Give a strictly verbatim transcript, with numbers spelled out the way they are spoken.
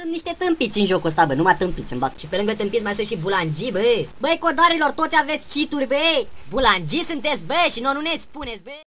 niște tâmpiți în jocul ăsta, bă, numai tâmpiți îmi bag. Și pe lângă tâmpiți mai sunt și bulangii, bă. Băi, codarilor, toți aveți cheat-uri, băi! Bulangii sunteți, bă, și nu, nu ne spuneți, bă.